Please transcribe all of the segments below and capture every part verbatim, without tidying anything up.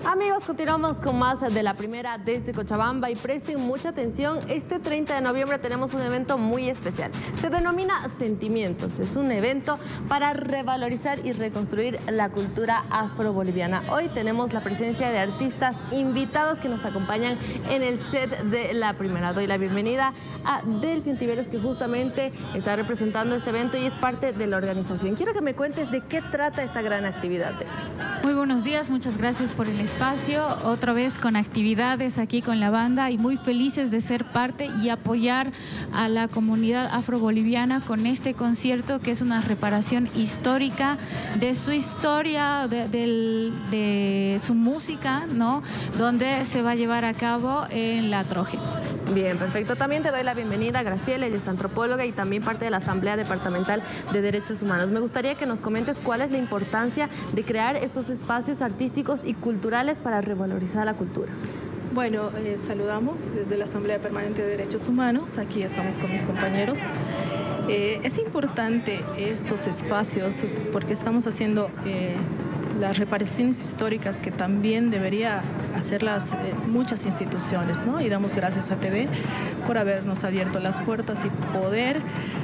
Amigos, continuamos con más de la primera desde Cochabamba y presten mucha atención. Este treinta de noviembre tenemos un evento muy especial. Se denomina Sentimientos. Es un evento para revalorizar y reconstruir la cultura afroboliviana. Hoy tenemos la presencia de artistas invitados que nos acompañan en el set de la primera. Doy la bienvenida a Delphi Ontiveros, que justamente está representando este evento y es parte de la organización. Quiero que me cuentes de qué trata esta gran actividad. Muy buenos días, muchas gracias por el espacio. Otra vez con actividades aquí con la banda y muy felices de ser parte y apoyar a la comunidad afroboliviana con este concierto que es una reparación histórica de su historia, de, de, de su música, ¿no? Donde se va a llevar a cabo en La Troje. Bien, perfecto. También te doy la bienvenida a Graciela, ella es antropóloga y también parte de la Asamblea Departamental de Derechos Humanos. Me gustaría que nos comentes cuál es la importancia de crear estos espacios artísticos y culturales para revalorizar la cultura. Bueno, eh, saludamos desde la Asamblea Permanente de Derechos Humanos. Aquí estamos con mis compañeros. Eh, es importante estos espacios porque estamos haciendo eh, las reparaciones históricas que también debería hacerlas eh, muchas instituciones, ¿no? Y damos gracias a T V por habernos abierto las puertas y poder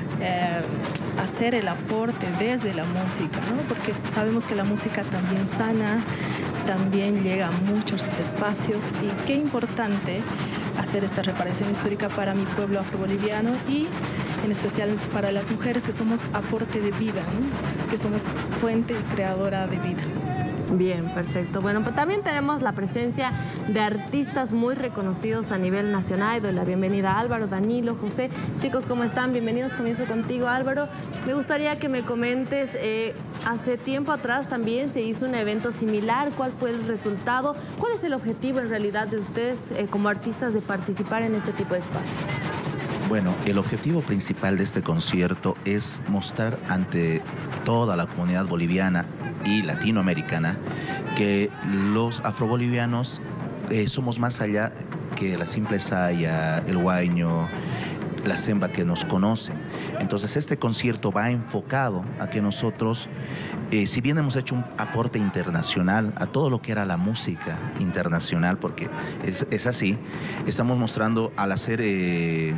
eh, hacer el aporte desde la música, ¿no? Porque sabemos que la música también sana, también llega a muchos espacios y qué importante hacer esta reparación histórica para mi pueblo afroboliviano y en especial para las mujeres que somos aporte de vida, ¿no? Que somos fuente y creadora de vida. Bien, perfecto. Bueno, pues también tenemos la presencia de artistas muy reconocidos a nivel nacional. Doy la bienvenida a Álvaro, Danilo, José. Chicos, ¿cómo están? Bienvenidos. Comienzo contigo, Álvaro. Me gustaría que me comentes, eh, hace tiempo atrás también se hizo un evento similar. ¿Cuál fue el resultado? ¿Cuál es el objetivo en realidad de ustedes eh, como artistas de participar en este tipo de espacios? Bueno, el objetivo principal de este concierto es mostrar ante toda la comunidad boliviana y latinoamericana que los afrobolivianos eh, somos más allá que la simple saya, el huayño, la semba que nos conocen. Entonces este concierto va enfocado a que nosotros, eh, si bien hemos hecho un aporte internacional a todo lo que era la música internacional, porque es, es así, estamos mostrando al hacer eh,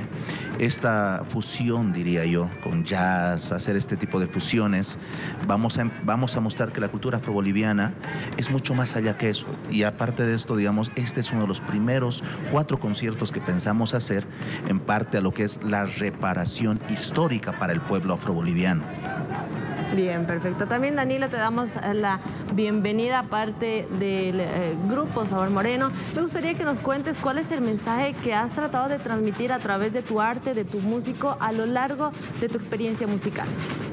esta fusión, diría yo, con jazz, hacer este tipo de fusiones, vamos a, vamos a mostrar que la cultura afroboliviana es mucho más allá que eso. Y aparte de esto, digamos, este es uno de los primeros cuatro conciertos que pensamos hacer en parte a lo que es la reparación histórica para el pueblo afroboliviano. Bien, perfecto. También, Danilo, te damos la bienvenida aparte del eh, grupo Sabor Moreno. Me gustaría que nos cuentes cuál es el mensaje que has tratado de transmitir a través de tu arte, de tu músico, a lo largo de tu experiencia musical.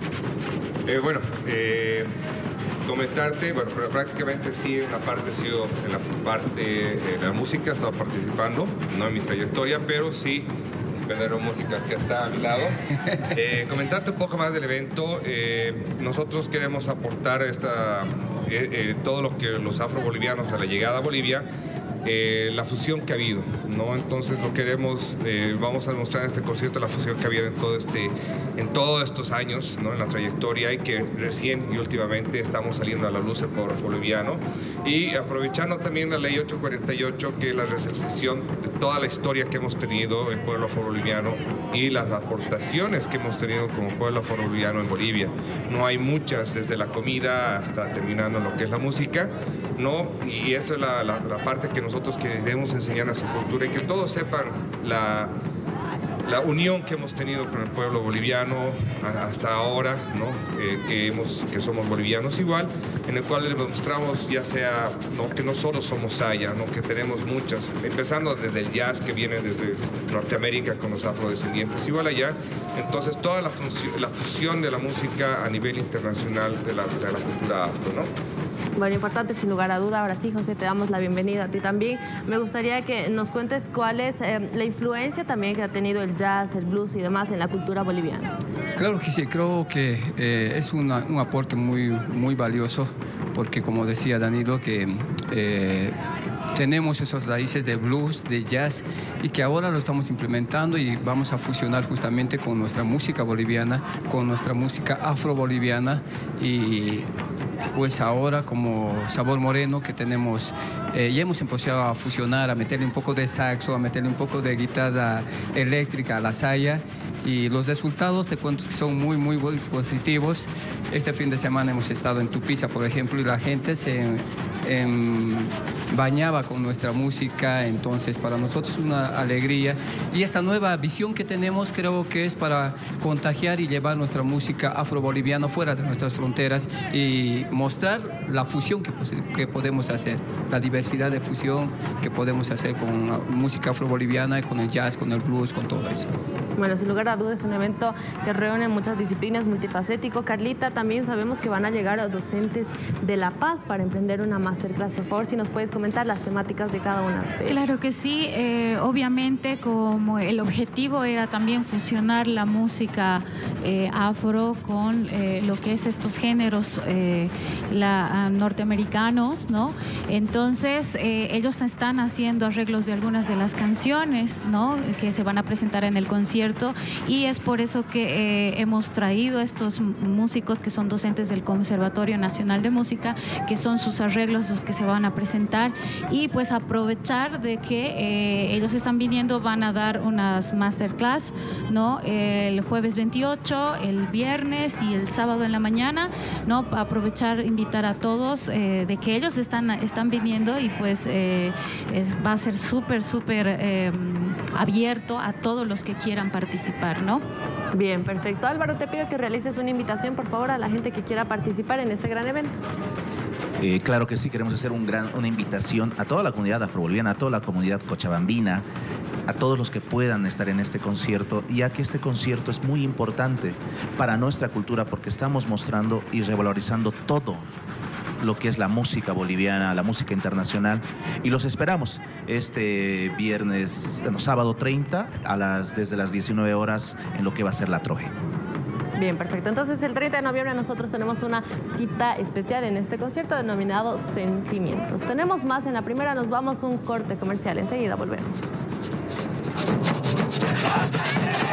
Eh, bueno, eh, comentarte, bueno, pero prácticamente sí, en la parte, he sido en la parte de la música, he estado participando, no en mi trayectoria, pero sí verdadero música que está a mi lado. Eh, comentarte un poco más del evento. Eh, nosotros queremos aportar esta, eh, eh, todo lo que los afrobolivianos a la llegada a Bolivia, eh, la fusión que ha habido, ¿no? Entonces lo queremos, eh, vamos a demostrar en este concierto la fusión que ha habido en todo este, en todos estos años, ¿no? En la trayectoria y que recién y últimamente estamos saliendo a la luz el pueblo afroboliviano y aprovechando también la ley ocho cuarenta y ocho, que es la recepción de toda la historia que hemos tenido el pueblo afroboliviano y las aportaciones que hemos tenido como pueblo afroboliviano en Bolivia. No hay muchas, desde la comida hasta terminando lo que es la música, ¿no? Y eso es la, la, la parte que nosotros queremos enseñar a su cultura y que todos sepan la, la unión que hemos tenido con el pueblo boliviano hasta ahora, ¿no? Eh, que, hemos, que somos bolivianos igual, en el cual le demostramos ya sea, ¿no? Que no solo somos saya, ¿no? Que tenemos muchas, empezando desde el jazz que viene desde Norteamérica con los afrodescendientes igual allá. Entonces toda la, la fusión de la música a nivel internacional de la, de la cultura afro, ¿no? Bueno, importante sin lugar a duda. Ahora sí, José, te damos la bienvenida a ti también. Me gustaría que nos cuentes cuál es eh, la influencia también que ha tenido el jazz, el blues y demás en la cultura boliviana. Claro que sí, creo que eh, es una, un aporte muy, muy valioso porque, como decía Danilo, que eh, tenemos esas raíces de blues, de jazz y que ahora lo estamos implementando y vamos a fusionar justamente con nuestra música boliviana, con nuestra música afroboliviana y pues ahora como Sabor Moreno, que tenemos, eh, ya hemos empezado a fusionar, a meterle un poco de saxo, a meterle un poco de guitarra eléctrica a la saya, y los resultados te cuento que son muy, muy, muy positivos. Este fin de semana hemos estado en Tupiza, por ejemplo, y la gente se en, bañaba con nuestra música, entonces para nosotros es una alegría. Y esta nueva visión que tenemos creo que es para contagiar y llevar nuestra música afroboliviana fuera de nuestras fronteras y mostrar la fusión que, que podemos hacer, la diversidad de fusión que podemos hacer con la música afroboliviana, con el jazz, con el blues, con todo eso. Bueno, sin lugar a dudas es un evento que reúne muchas disciplinas, multifacético. Carlita, también sabemos que van a llegar docentes de La Paz para emprender una masterclass. Por favor, si nos puedes comentar las temáticas de cada una de ellas. Claro que sí, eh, obviamente como el objetivo era también fusionar la música eh, afro con eh, lo que es estos géneros eh, la, uh, norteamericanos, ¿no? Entonces eh, ellos están haciendo arreglos de algunas de las canciones, ¿no?, que se van a presentar en el concierto, y es por eso que eh, hemos traído a estos músicos que son docentes del Conservatorio Nacional de Música, que son sus arreglos los que se van a presentar, y pues aprovechar de que eh, ellos están viniendo, van a dar unas masterclass, ¿no?, el jueves veintiocho, el viernes y el sábado en la mañana, ¿no?, aprovechar, invitar a todos eh, de que ellos están, están viniendo, y pues eh, es, va a ser súper, súper eh, abierto a todos los que quieran participar, ¿no? Bien, perfecto. Álvaro, te pido que realices una invitación, por favor, a la gente que quiera participar en este gran evento. Eh, claro que sí, queremos hacer un gran, una invitación a toda la comunidad afroboliviana, a toda la comunidad cochabambina, a todos los que puedan estar en este concierto, ya que este concierto es muy importante para nuestra cultura porque estamos mostrando y revalorizando todo lo que es la música boliviana, la música internacional, y los esperamos este viernes, no, sábado treinta, a las, desde las diecinueve horas en lo que va a ser la Troje. Bien, perfecto. Entonces el treinta de noviembre nosotros tenemos una cita especial en este concierto denominado Sentimientos. Tenemos más, en la primera nos vamos a un corte comercial, enseguida volvemos.